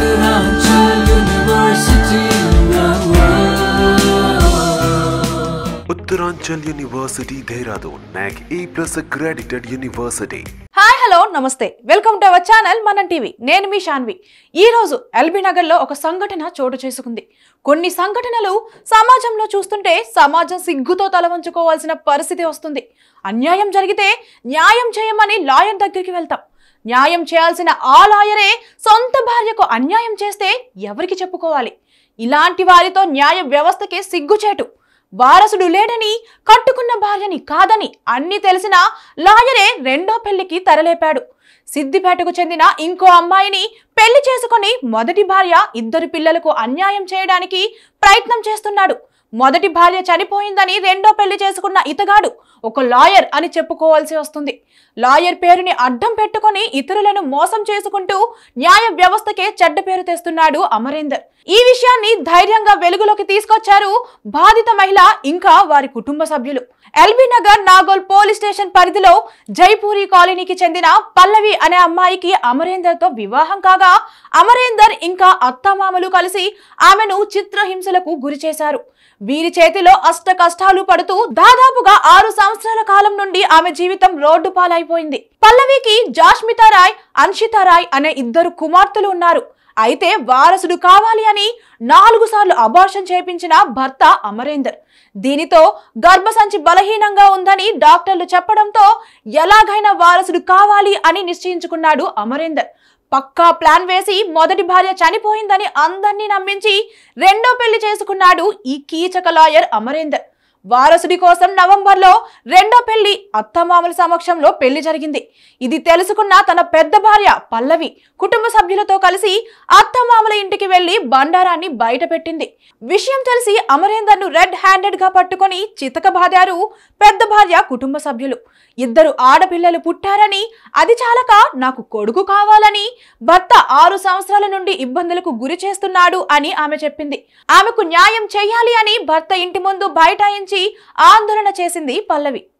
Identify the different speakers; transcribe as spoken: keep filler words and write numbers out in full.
Speaker 1: Uttaranchal University, Dehradun, N A C A plus accredited university.
Speaker 2: Hi hello నమస్తే welcome to our channel Manam TV నేను మీ శాన్వి. ఈ రోజు LB Nagar లో ఒక సంఘటన చోటు చేసుకుంది. కొన్ని సంఘటనలు సమాజంలో చూస్తుంటే సమాజం సిగ్గుతో తలవంచుకోవాల్సిన పరిస్థితి వస్తుంది. అన్యాయం జరిగితే న్యాయం చేయమని లాయర్ దగ్గరికి వెళ్తాం. న్యాయం చేయాల్సిన ఆ లాయరే సొంత భార్యకు అన్యాయం చేస్తే ఎవరికి చెప్పుకోవాలి? ఇలాంటి వారితో న్యాయ వ్యవస్థకే సిగ్గుచేటు. వారసుడు లేడని, కట్టుకున్న భార్యని కాదని అన్ని తెలిసిన లాయరే రెండో పెళ్లికి తరలేపాడు. సిద్దిపేటకు చెందిన ఇంకో అమ్మాయిని పెళ్లి చేసుకుని మొదటి భార్య ఇద్దరు పిల్లలకు అన్యాయం చేయడానికి ప్రయత్నం చేస్తున్నాడు. మొదటి భార్య చనిపోయిందని రెండో పెళ్లి చేసుకున్న ఇతగాడు ఒక లాయర్ అని చెప్పుకోవాల్సి వస్తుంది. లాయర్ పేరుని అడ్డం పెట్టుకుని ఇతరులను మోసం చేసుకుంటూ న్యాయ వ్యవస్థకే చెడ్డ పేరు తెస్తున్నాడు అమరేందర్. ఈ విషయాన్ని ధైర్యంగా వెలుగులోకి తీసుకొచ్చారు బాధిత మహిళ ఇంకా వారి కుటుంబ సభ్యులు. LB Nagar Nagole police station పరిధిలో జైపూరి కాలనీకి చెందిన పల్లవి అనే అమ్మాయికి అమరేందర్ తో వివాహం కాగా అమరేందర్ ఇంకా అత్తమామలు కలిసి ఆమెను చిత్రహింసలకు గురి చేశారు. వీరి చేతిలో అష్ట కష్టాలు పడుతూ దాదాపుగా ఆరు సంవత్సరాల కాలం నుండి ఆమె జీవితం రోడ్డు పాలైపోయింది. పల్లవికి జాష్మితా రాయ్, అన్షితా రాయ్ అనే ఇద్దరు కుమార్తెలు ఉన్నారు. అయితే వారసుడు కావాలి అని నాలుగు సార్లు అబార్షన్ చేయించిన భర్త అమరేందర్. దీనితో గర్భసంచి బలహీనంగా ఉందని డాక్టర్లు చెప్పడంతో ఎలాగైనా వారసుడు కావాలి అని నిశ్చయించుకున్నాడు అమరేందర్. పక్కా ప్లాన్ వేసి మొదటి భార్య చనిపోయిందని అందరినీ నమ్మించి రెండో పెళ్లి చేసుకున్నాడు ఈ కీచక లాయర్ అమరేందర్. వారసుడి కోసం నవంబర్లో రెండో పెళ్లి అత్తమామల సమక్షంలో పెళ్లి జరిగింది. ఇది తెలుసుకున్న తన పెద్ద భార్య పల్లవి కుటుంబ సభ్యులతో కలిసి అత్తమామల ఇంటికి వెళ్లి బండారాన్ని బయట పెట్టింది. విషయం తెలిసి అమరేందర్ ను రెడ్ హ్యాండెడ్ గా పట్టుకుని చితకబాదారు పెద్ద భార్య కుటుంబ సభ్యులు. ఇద్దరు ఆడపిల్లలు పుట్టారని, అది చాలక నాకు కొడుకు కావాలని, భర్త ఆరు సంవత్సరాల నుండి ఇబ్బందులకు గురి చేస్తున్నాడు అని ఆమె చెప్పింది. ఆమెకు న్యాయం చేయాలి అని భర్త ఇంటి ముందు బైఠాయించి ఆందోళన చేసింది పల్లవి.